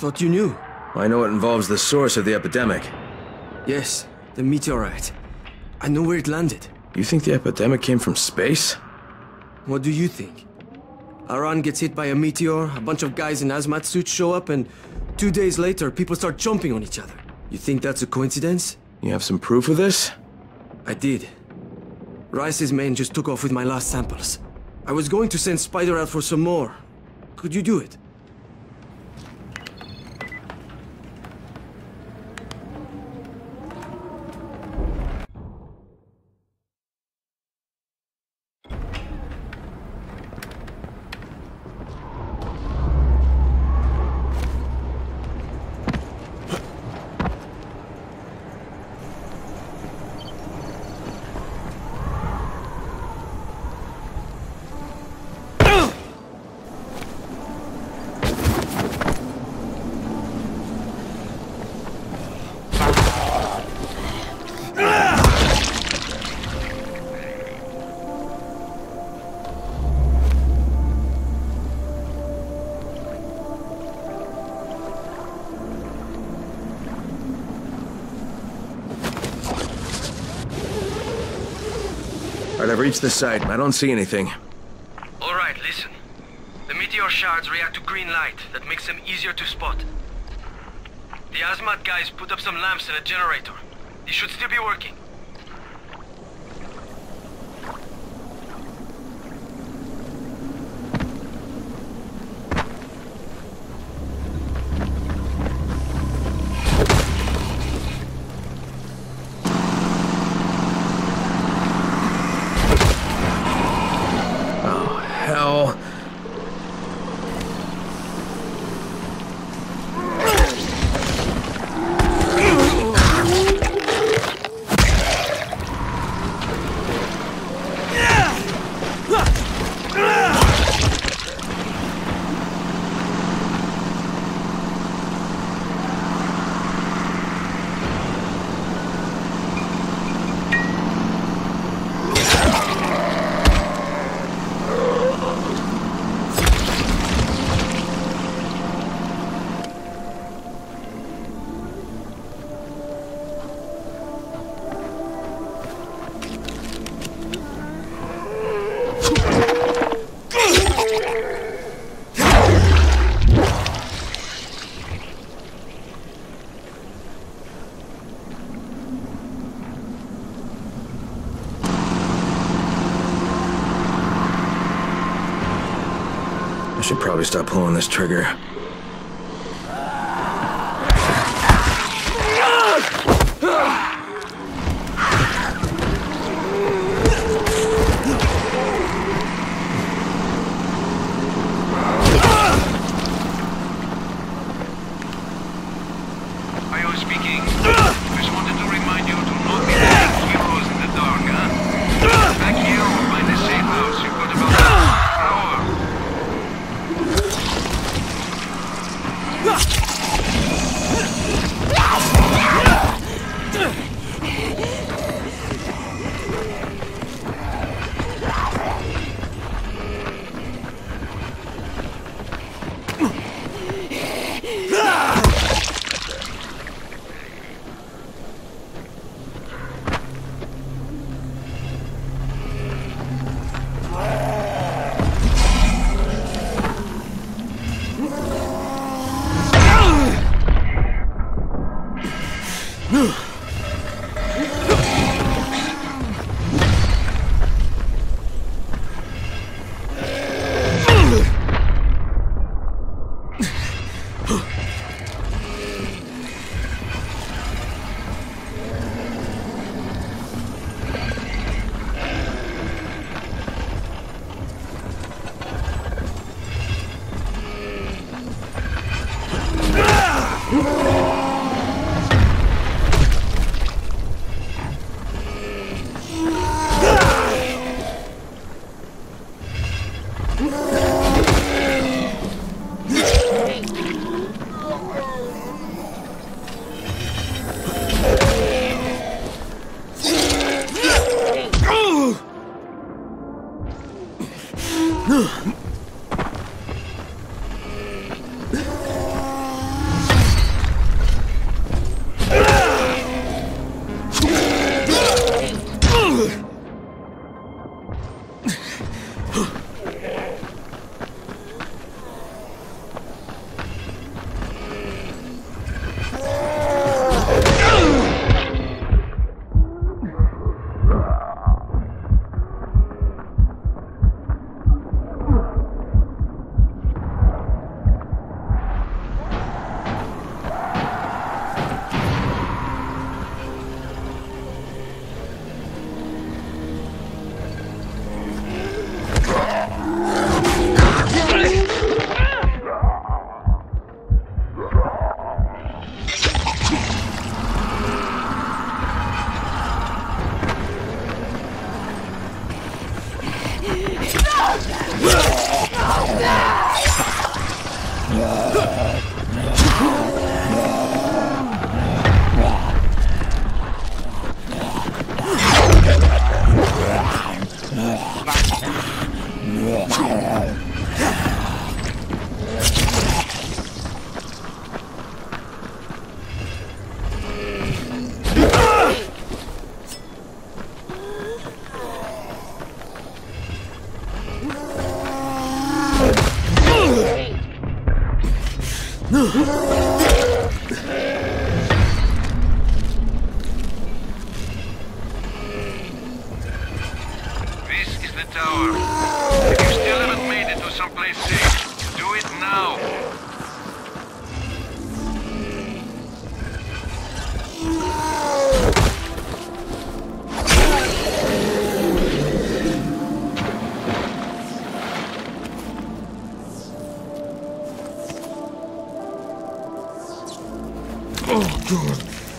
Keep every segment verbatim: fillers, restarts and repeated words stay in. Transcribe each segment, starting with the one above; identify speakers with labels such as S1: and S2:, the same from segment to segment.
S1: thought you knew.
S2: I know it involves the source of the epidemic.
S1: Yes, the meteorite. I know where it landed.
S2: You think the epidemic came from space?
S1: What do you think? Aran gets hit by a meteor, a bunch of guys in hazmat suits show up, and two days later, people start jumping on each other. You think that's a coincidence?
S2: You have some proof of this?
S1: I did. Rice's men just took off with my last samples. I was going to send Spider out for some more. Could you do it?
S2: Alright, I've reached the site. I don't see anything.
S1: Alright, listen. The meteor shards react to green light. That makes them easier to spot. The hazmat guys put up some lamps and a generator. They should still be working.
S2: Hell. I should probably stop pulling this trigger.
S1: This is the tower. If you still haven't made it to someplace safe, do it now.
S3: Oh, God.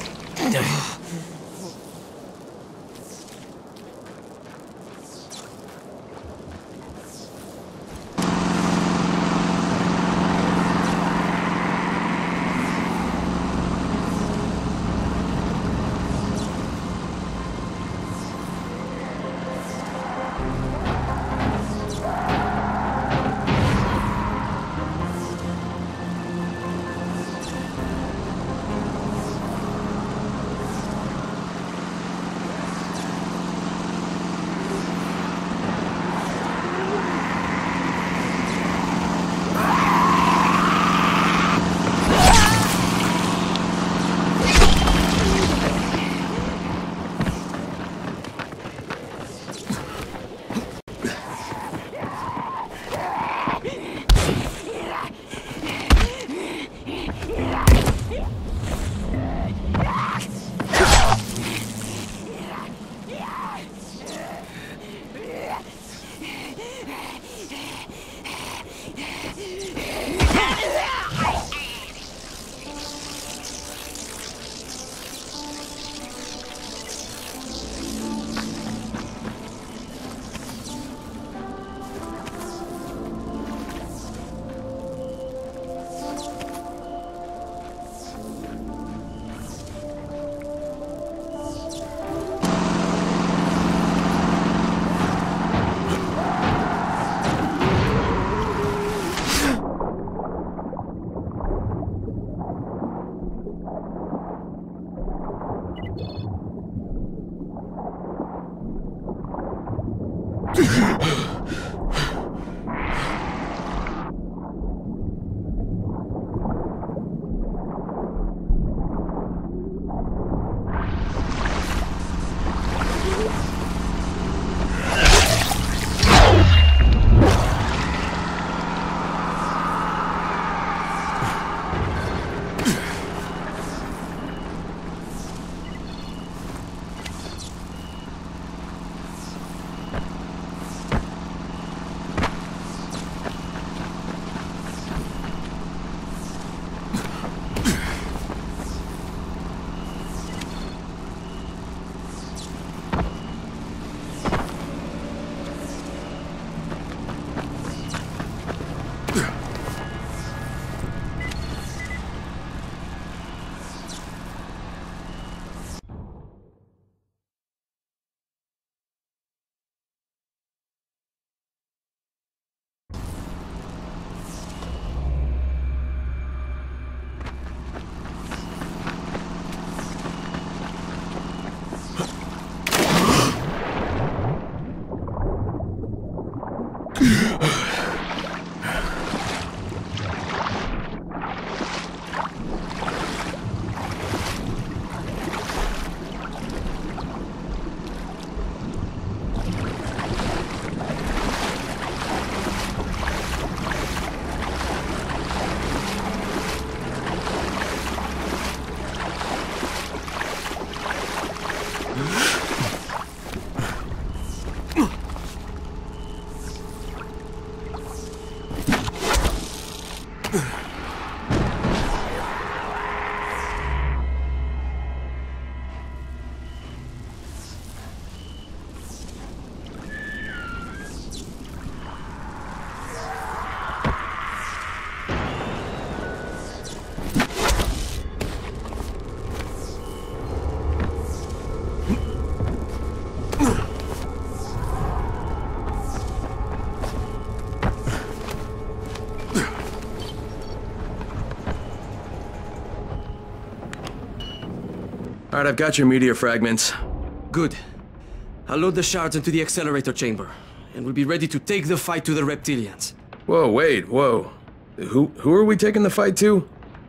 S2: Alright, I've got your meteor fragments.
S3: Good. I'll load the shards into the accelerator chamber, and we'll be ready to take the fight to the reptilians.
S2: Whoa, wait, whoa. Who, who are we taking the fight to?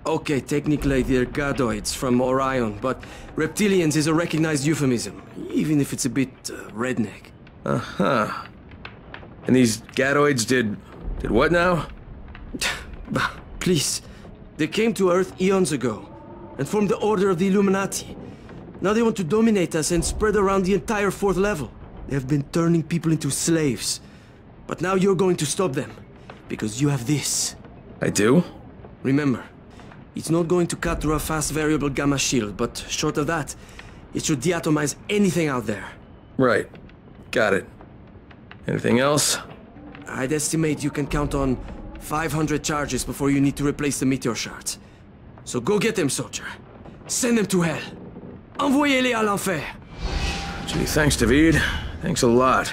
S3: Okay, technically they're gadoids from Orion, but reptilians is a recognized euphemism, even if it's a bit uh, redneck.
S2: Uh-huh. And these gadoids did... did what now?
S3: Please. They came to Earth eons ago, and formed the Order of the Illuminati. Now they want to dominate us and spread around the entire fourth level. They have been turning people into slaves. But now you're going to stop them, because you have this.
S2: I do?
S3: Remember, it's not going to cut through a fast variable gamma shield, but short of that, it should deatomize anything out there.
S2: Right. Got it. Anything else?
S3: I'd estimate you can count on five hundred charges before you need to replace the meteor shards. So go get them, soldier. Send them to hell. Envoyez-les à l'enfer.
S2: Gee, thanks, David. Thanks a lot.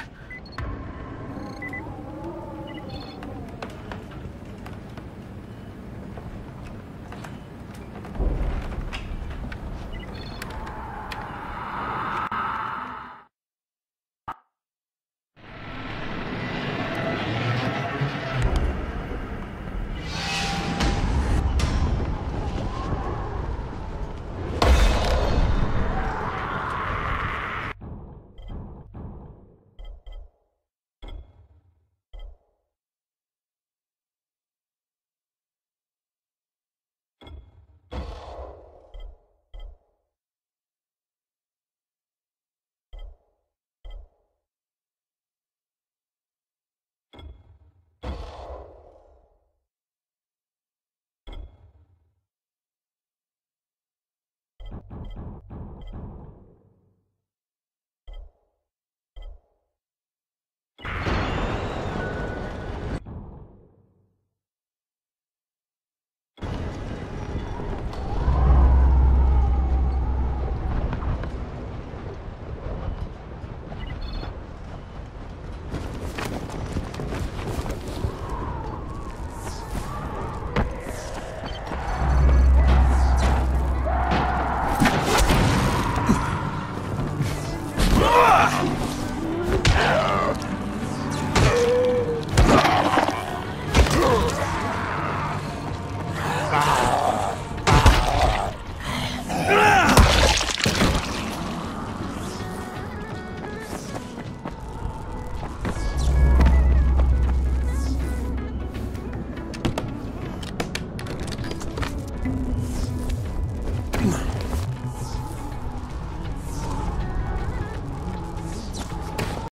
S4: Ah!